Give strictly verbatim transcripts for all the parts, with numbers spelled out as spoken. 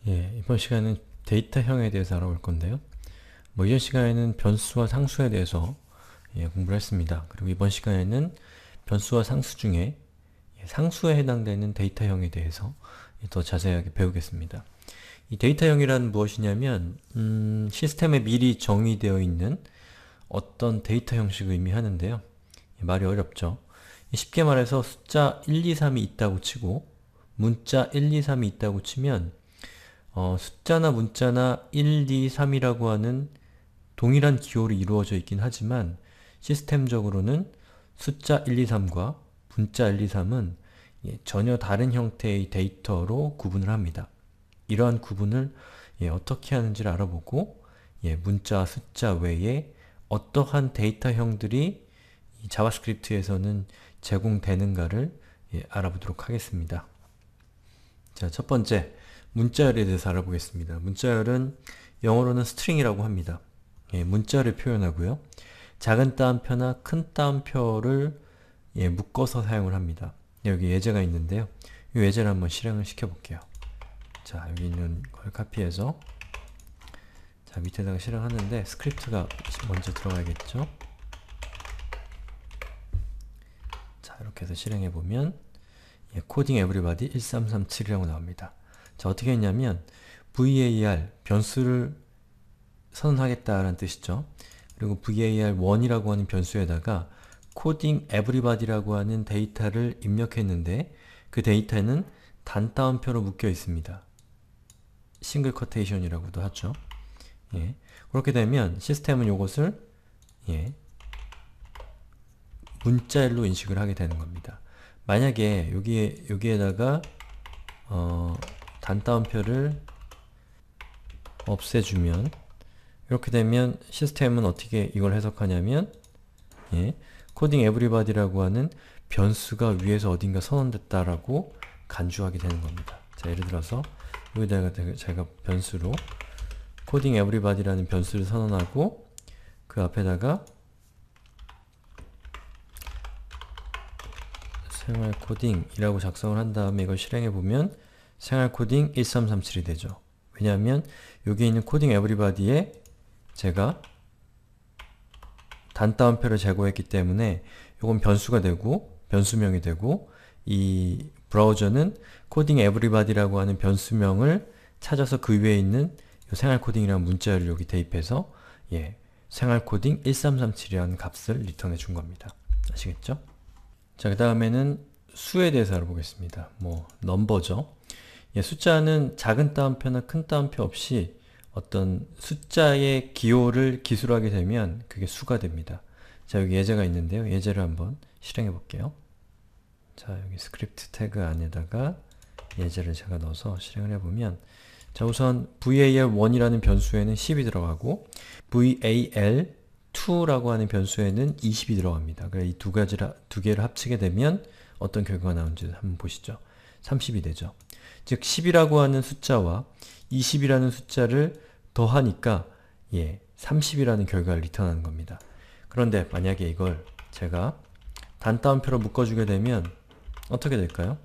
예, 이번 시간은 데이터형에 대해서 알아볼 건데요. 뭐 이전 시간에는 변수와 상수에 대해서 예, 공부를 했습니다. 그리고 이번 시간에는 변수와 상수 중에 예, 상수에 해당되는 데이터형에 대해서 예, 더 자세하게 배우겠습니다. 이 데이터형이란 무엇이냐면 음, 시스템에 미리 정의되어 있는 어떤 데이터 형식을 의미하는데요. 예, 말이 어렵죠. 쉽게 말해서 숫자 일, 이, 삼이 있다고 치고 문자 일, 이, 삼이 있다고 치면 어, 숫자나 문자나 일, 이, 삼이라고 하는 동일한 기호로 이루어져 있긴 하지만 시스템적으로는 숫자 일, 이, 삼과 문자 일, 이, 삼은 예, 전혀 다른 형태의 데이터로 구분을 합니다. 이러한 구분을 예, 어떻게 하는지를 알아보고 예, 문자, 숫자 외에 어떠한 데이터형들이 이 자바스크립트에서는 제공되는가를 예, 알아보도록 하겠습니다. 자, 첫 번째, 문자열에 대해서 알아보겠습니다. 문자열은 영어로는 스트링이라고 합니다. 예, 문자를 표현하고요. 작은 따옴표나 큰 따옴표를 예, 묶어서 사용을 합니다. 여기 예제가 있는데요. 이 예제를 한번 실행을 시켜볼게요. 자, 여기 있는 걸 카피해서 자, 밑에다가 실행하는데 스크립트가 먼저 들어가야겠죠? 자, 이렇게 해서 실행해보면 예, 코딩 에브리바디 일삼삼칠이라고 나옵니다. 자, 어떻게 했냐면 var, 변수를 선언하겠다라는 뜻이죠. 그리고 var 일이라고 하는 변수에다가 코딩 에브리바디라고 하는 데이터를 입력했는데 그 데이터는 단따옴표로 묶여 있습니다. 싱글 커테이션이라고도 하죠. 예, 그렇게 되면 시스템은 이것을 예, 문자열로 인식을 하게 되는 겁니다. 만약에 여기에, 여기에다가 어, 단따옴표를 없애주면 이렇게 되면 시스템은 어떻게 이걸 해석하냐면 예, 코딩 에브리바디라고 하는 변수가 위에서 어딘가 선언됐다라고 간주하게 되는 겁니다. 자, 예를 들어서 여기다가 제가 변수로 코딩 에브리바디라는 변수를 선언하고 그 앞에다가 생활 코딩이라고 작성을 한 다음에 이걸 실행해보면 생활 코딩 일삼삼칠이 되죠. 왜냐하면 여기 있는 코딩 에브리바디에 제가 단따옴표를 제거했기 때문에 이건 변수가 되고 변수명이 되고 이 브라우저는 코딩 에브리바디라고 하는 변수명을 찾아서 그 위에 있는 생활 코딩이라는 문자열을 여기 대입해서 예, 생활 코딩 일삼삼칠이라는 값을 리턴해 준 겁니다. 아시겠죠? 자, 그 다음에는 수에 대해서 알아보겠습니다. 뭐 넘버죠. 예, 숫자는 작은 따옴표나 큰 따옴표 없이 어떤 숫자의 기호를 기술하게 되면 그게 수가 됩니다. 자, 여기 예제가 있는데요. 예제를 한번 실행해 볼게요. 자, 여기 스크립트 태그 안에다가 예제를 제가 넣어서 실행을 해보면 자, 우선 var 일이라는 변수에는 십이 들어가고 var 이라고 하는 변수에는 이십이 들어갑니다. 그래서 이 두 가지를, 두 개를 합치게 되면 어떤 결과가 나오는지 한번 보시죠. 삼십이 되죠. 즉 십이라고 하는 숫자와 이십이라는 숫자를 더하니까 예, 삼십이라는 결과를 리턴하는 겁니다. 그런데 만약에 이걸 제가 단따옴표로 묶어주게 되면 어떻게 될까요?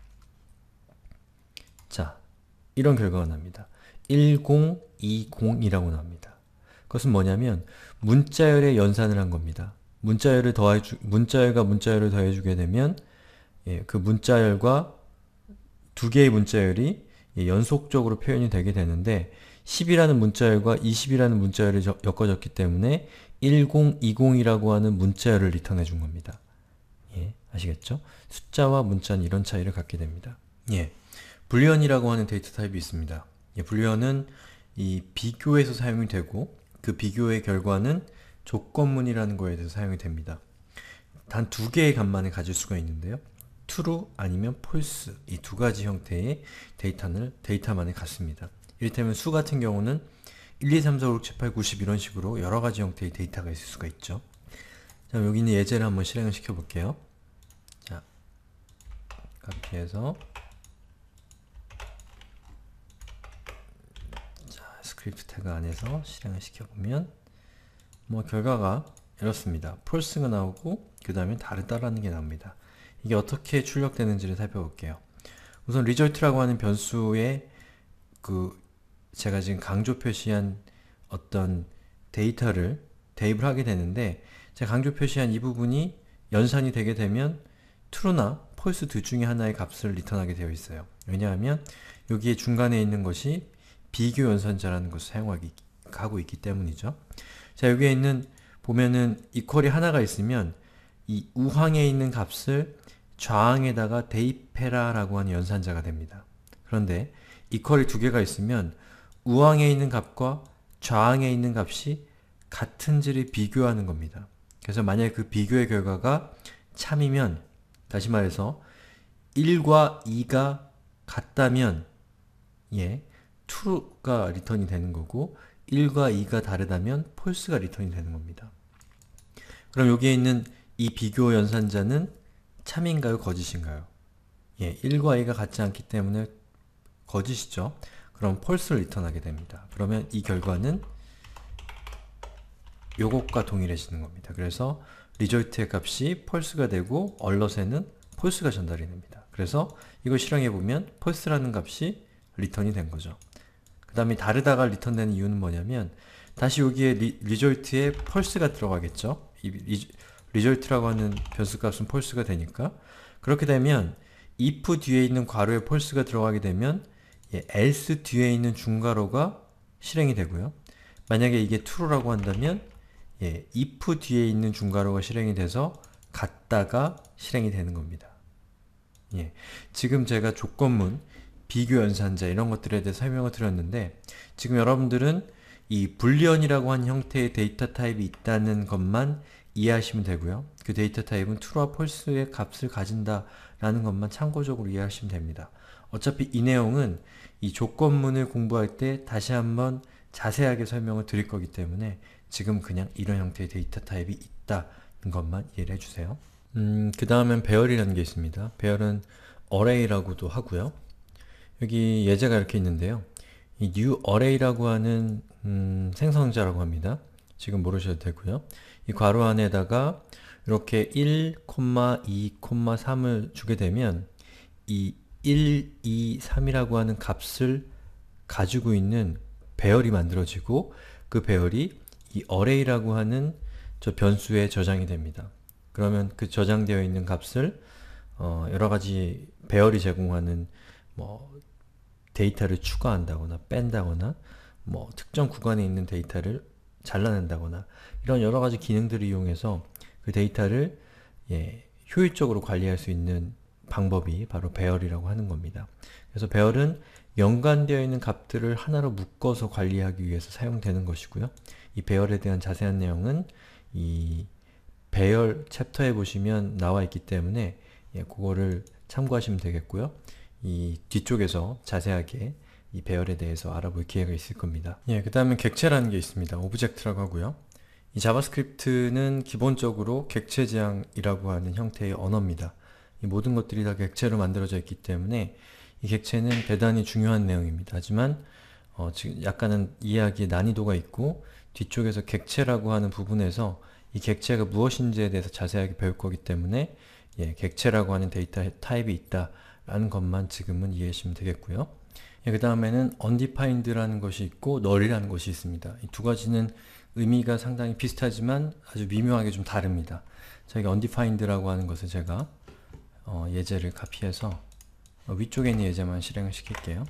자, 이런 결과가 납니다. 천이십이라고 나옵니다. 그것은 뭐냐면 문자열의 연산을 한 겁니다. 문자열을 더해주, 문자열과 문자열을 더해주게 되면 예, 그 문자열과 두 개의 문자열이 예, 연속적으로 표현이 되게 되는데 십이라는 문자열과 이십이라는 문자열이 엮어졌기 때문에 천이십이라고 하는 문자열을 리턴해 준 겁니다. 예, 아시겠죠? 숫자와 문자는 이런 차이를 갖게 됩니다. 예, 불리언이라고 하는 데이터 타입이 있습니다. 예, 불리언은 이 비교에서 사용이 되고 그 비교의 결과는 조건문이라는 거에 대해서 사용이 됩니다. 단 두 개의 값만을 가질 수가 있는데요. true 아니면 false 이 두 가지 형태의 데이터를, 데이터만을 갖습니다. 이를테면 수 같은 경우는 일, 이, 삼, 사, 오, 육, 칠, 팔, 구십 이런 식으로 여러 가지 형태의 데이터가 있을 수가 있죠. 자, 여기 있는 예제를 한번 실행을 시켜볼게요. 자, 카피해서 자, 스크립트 태그 안에서 실행을 시켜보면 뭐 결과가 이렇습니다. false가 나오고 그 다음에 다르다라는 게 나옵니다. 이게 어떻게 출력되는지를 살펴볼게요. 우선 result라고 하는 변수의 그 제가 지금 강조 표시한 어떤 데이터를 대입을 하게 되는데, 제가 강조 표시한 이 부분이 연산이 되게 되면 true나 false 둘 중에 하나의 값을 리턴하게 되어 있어요. 왜냐하면 여기에 중간에 있는 것이 비교 연산자라는 것을 사용하고 있기 때문이죠. 자, 여기에 있는 보면은 equal이 하나가 있으면 이 우항에 있는 값을 좌항에다가 대입해라 라고 하는 연산자가 됩니다. 그런데 equal이 두 개가 있으면 우항에 있는 값과 좌항에 있는 값이 같은지를 비교하는 겁니다. 그래서 만약에 그 비교의 결과가 참이면, 다시 말해서 일과 이가 같다면 예, true가 리턴이 되는 거고, 일과 이가 다르다면 false가 리턴이 되는 겁니다. 그럼 여기에 있는 이 비교 연산자는 참인가요? 거짓인가요? 예, 일과 이가 같지 않기 때문에 거짓이죠. 그럼 false를 리턴하게 됩니다. 그러면 이 결과는 요것과 동일해지는 겁니다. 그래서 result의 값이 false가 되고 alert에는 false가 전달이 됩니다. 그래서 이걸 실행해보면 false라는 값이 리턴이 된 거죠. 그 다음에 다르다가 리턴되는 이유는 뭐냐면, 다시 여기에 리, result에 false가 들어가겠죠. 이 리, result라고 하는 변수값은 false가 되니까. 그렇게 되면 if 뒤에 있는 괄호에 false가 들어가게 되면 예, else 뒤에 있는 중괄호가 실행이 되고요. 만약에 이게 true라고 한다면 예, if 뒤에 있는 중괄호가 실행이 돼서 같다가 실행이 되는 겁니다. 예, 지금 제가 조건문, 비교 연산자 이런 것들에 대해 설명을 드렸는데, 지금 여러분들은 이 불리언이라고 하는 형태의 데이터 타입이 있다는 것만 이해하시면 되고요. 그 데이터 타입은 true와 false의 값을 가진다 라는 것만 참고적으로 이해하시면 됩니다. 어차피 이 내용은 이 조건문을 공부할 때 다시 한번 자세하게 설명을 드릴 거기 때문에 지금 그냥 이런 형태의 데이터 타입이 있다는 것만 이해를 해주세요. 음, 그 다음엔 배열이라는 게 있습니다. 배열은 array라고도 하고요. 여기 예제가 이렇게 있는데요. 이 new array라고 하는 음, 생성자라고 합니다. 지금 모르셔도 되고요. 이 괄호 안에다가 이렇게 일, 이, 삼을 주게 되면 이 일, 이, 삼이라고 하는 값을 가지고 있는 배열이 만들어지고, 그 배열이 이 array라고 하는 저 변수에 저장이 됩니다. 그러면 그 저장되어 있는 값을 어, 여러가지 배열이 제공하는 뭐 데이터를 추가한다거나 뺀다거나 뭐 특정 구간에 있는 데이터를 잘라낸다거나 이런 여러가지 기능들을 이용해서 그 데이터를 예, 효율적으로 관리할 수 있는 방법이 바로 배열이라고 하는 겁니다. 그래서 배열은 연관되어 있는 값들을 하나로 묶어서 관리하기 위해서 사용되는 것이고요. 이 배열에 대한 자세한 내용은 이 배열 챕터에 보시면 나와 있기 때문에 예, 그거를 참고하시면 되겠고요. 이 뒤쪽에서 자세하게 이 배열에 대해서 알아볼 기회가 있을 겁니다. 예, 그 다음에 객체라는 게 있습니다. 오브젝트라고 하고요. 이 자바스크립트는 기본적으로 객체지향이라고 하는 형태의 언어입니다. 이 모든 것들이 다 객체로 만들어져 있기 때문에 이 객체는 대단히 중요한 내용입니다. 하지만 어, 지금 약간은 이해하기에 난이도가 있고, 뒤쪽에서 객체라고 하는 부분에서 이 객체가 무엇인지에 대해서 자세하게 배울 거기 때문에 예, 객체라고 하는 데이터 타입이 있다 라는 것만 지금은 이해하시면 되겠고요. 예, 그 다음에는 undefined라는 것이 있고 null이라는 것이 있습니다. 이 두 가지는 의미가 상당히 비슷하지만 아주 미묘하게 좀 다릅니다. 저희가 undefined라고 하는 것을 제가 어, 예제를 카피해서 어, 위쪽에 있는 예제만 실행을 시킬게요.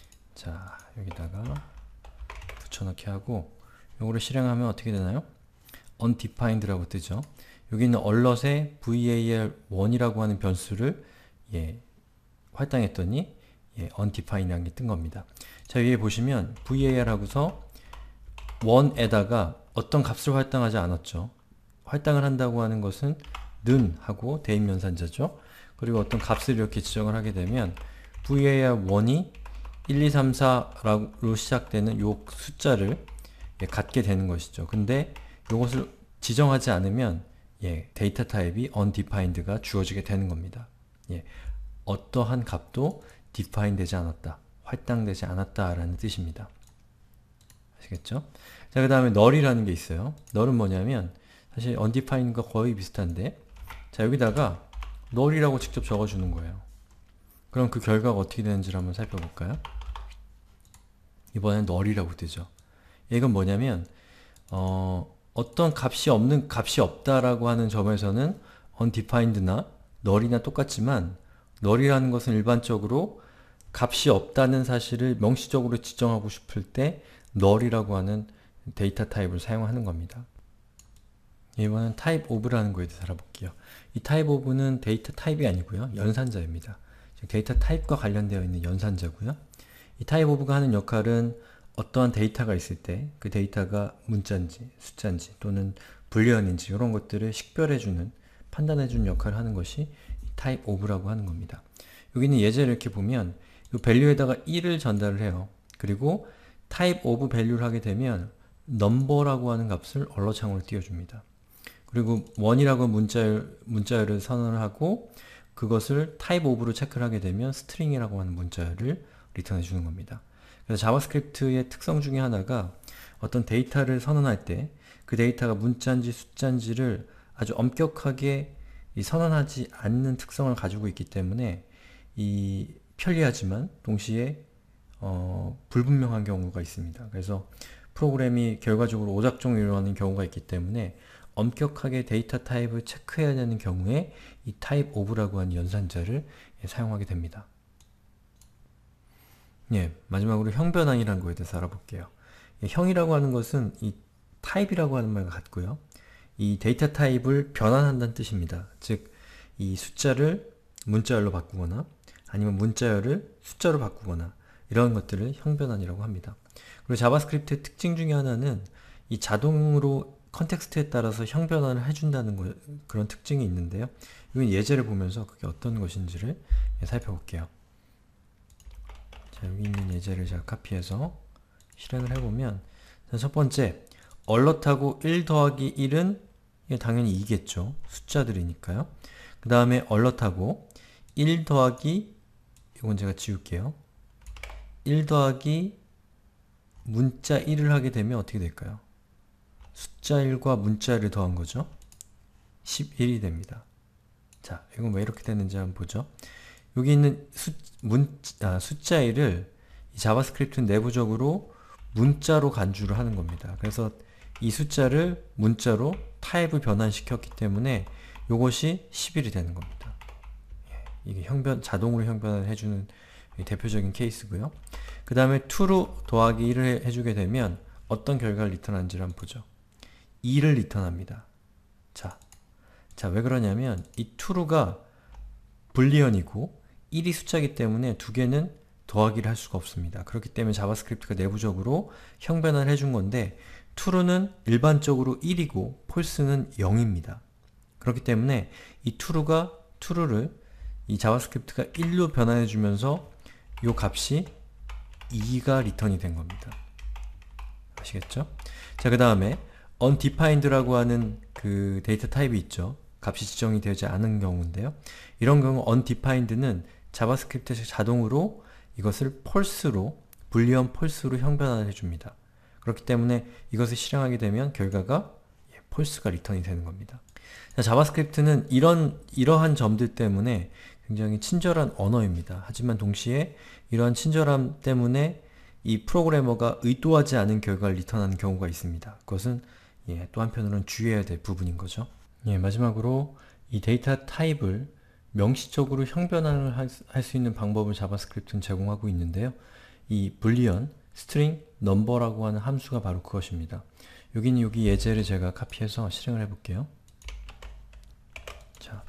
자, 여기다가 붙여넣기 하고 요거를 실행하면 어떻게 되나요? undefined라고 뜨죠. 여기 있는 alert에 var 일이라고 하는 변수를 예, 할당했더니 예, undefined라는 게 뜬 겁니다. 자, 위에 보시면 var 하고서 일에다가 어떤 값을 할당하지 않았죠. 할당을 한다고 하는 것은 는 하고 대입연산자죠. 그리고 어떤 값을 이렇게 지정을 하게 되면 var 일이 일, 이, 삼, 사로 시작되는 요 숫자를 예, 갖게 되는 것이죠. 근데 이것을 지정하지 않으면 예, 데이터 타입이 undefined가 주어지게 되는 겁니다. 예, 어떠한 값도 define 되지 않았다, 할당되지 않았다 라는 뜻입니다. 아시겠죠? 자, 그 다음에 null이라는 게 있어요. null은 뭐냐면 사실 undefined과 거의 비슷한데, 자, 여기다가 null이라고 직접 적어주는 거예요. 그럼 그 결과가 어떻게 되는지를 한번 살펴볼까요? 이번엔 null이라고 뜨죠. 이건 뭐냐면 어, 어떤 값이 없는 값이 없다라고 하는 점에서는 undefined나 null이나 똑같지만 null이라는 것은 일반적으로 값이 없다는 사실을 명시적으로 지정하고 싶을 때 null이라고 하는 데이터 타입을 사용하는 겁니다. 이번엔 type of라는 거에 대해서 알아볼게요. 이 type of는 데이터 타입이 아니고요. 연산자입니다. 데이터 타입과 관련되어 있는 연산자고요. 이 type of가 하는 역할은 어떠한 데이터가 있을 때 그 데이터가 문자인지 숫자인지 또는 불리언인지 이런 것들을 식별해주는 판단해주는 역할을 하는 것이 type of라고 하는 겁니다. 여기는 예제를 이렇게 보면 이 value에다가 일을 전달을 해요. 그리고 type of value를 하게 되면 number라고 하는 값을 언어창으로 띄워줍니다. 그리고 일이라고 문자열, 문자열을 선언을 하고 그것을 type of로 체크를 하게 되면 string이라고 하는 문자열을 리턴해 주는 겁니다. 그래서 자바스크립트의 특성 중에 하나가 어떤 데이터를 선언할 때 그 데이터가 문자인지 숫자인지를 아주 엄격하게 이 선언하지 않는 특성을 가지고 있기 때문에 이 편리하지만 동시에 어, 불분명한 경우가 있습니다. 그래서 프로그램이 결과적으로 오작동을 일어나는 경우가 있기 때문에 엄격하게 데이터 타입을 체크해야 되는 경우에 이 type of라고 하는 연산자를 예, 사용하게 됩니다. 예, 마지막으로 형변환이라는 거에 대해서 알아볼게요. 예, 형이라고 하는 것은 이 타입이라고 하는 말과 같고요. 이 데이터 타입을 변환한다는 뜻입니다. 즉, 이 숫자를 문자열로 바꾸거나 아니면 문자열을 숫자로 바꾸거나 이런 것들을 형변환이라고 합니다. 그리고 자바스크립트의 특징 중에 하나는 이 자동으로 컨텍스트에 따라서 형변환을 해준다는 거, 그런 특징이 있는데요. 이건 예제를 보면서 그게 어떤 것인지를 살펴볼게요. 자, 여기 있는 예제를 제가 카피해서 실행을 해보면 첫 번째, alert하고 일 더하기 일은 당연히 이겠죠. 숫자들이니까요. 그 다음에 alert하고 일 더하기 이건 제가 지울게요. 일 더하기 문자 일을 하게 되면 어떻게 될까요? 숫자 일과 문자 일을 더한 거죠. 십일이 됩니다. 자, 이건 왜 이렇게 되는지 한번 보죠. 여기 있는 수, 문, 아, 숫자 일을 이 자바스크립트는 내부적으로 문자로 간주를 하는 겁니다. 그래서 이 숫자를 문자로 타입을 변환시켰기 때문에 이것이 십일이 되는 겁니다. 예, 이게 형변, 자동으로 형변을 해주는 대표적인 케이스고요. 그 다음에 true로 더하기 일을 해주게 되면 어떤 결과를 리턴하는지를 한번 보죠. 이를 리턴합니다. 자, 자, 왜 그러냐면 이 true가 불리언이고 일이 숫자이기 때문에 두 개는 더하기를 할 수가 없습니다. 그렇기 때문에 자바스크립트가 내부적으로 형변환을 해준 건데 true는 일반적으로 일이고 false는 영입니다. 그렇기 때문에 이 true가 true를 이 자바스크립트가 일로 변환해 주면서 이 값이 이가 리턴이 된 겁니다. 아시겠죠? 자, 그 다음에 undefined라고 하는 그 데이터 타입이 있죠. 값이 지정이 되지 않은 경우인데요. 이런 경우 undefined는 자바스크립트에서 자동으로 이것을 false로, 불리언 false로 형변환을 해줍니다. 그렇기 때문에 이것을 실행하게 되면 결과가 false가 리턴이 되는 겁니다. 자, 자바스크립트는 이런, 이러한 점들 때문에 굉장히 친절한 언어입니다. 하지만 동시에 이러한 친절함 때문에 이 프로그래머가 의도하지 않은 결과를 리턴하는 경우가 있습니다. 그것은 예, 또 한편으로는 주의해야 될 부분인 거죠. 예, 마지막으로 이 데이터 타입을 명시적으로 형변환을 할 수 있는 방법을 자바스크립트는 제공하고 있는데요. 이 불리언, string, number라고 하는 함수가 바로 그것입니다. 여기는 여기 예제를 제가 카피해서 실행을 해볼게요. 자,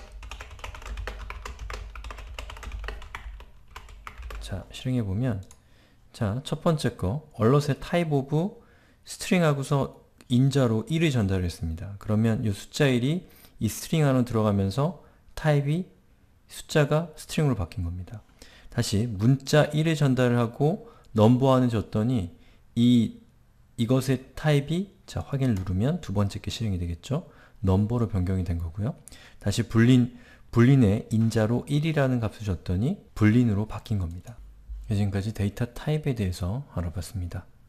자 실행해보면 자, 첫 번째 거 alert의 type of string 하고서 인자로 일을 전달했습니다. 그러면 이 숫자 일이 이 string 안으로 들어가면서 타입이 숫자가 string으로 바뀐 겁니다. 다시 문자 일을 전달을 하고 넘버안을 줬더니 이, 이것의 타입이 자 확인을 누르면 두 번째 게 실행이 되겠죠. 넘버로 변경이 된 거고요. 다시 불린, 불린의 인자로 일이라는 값을 줬더니 불린으로 바뀐 겁니다. 지금까지 데이터 타입에 대해서 알아봤습니다.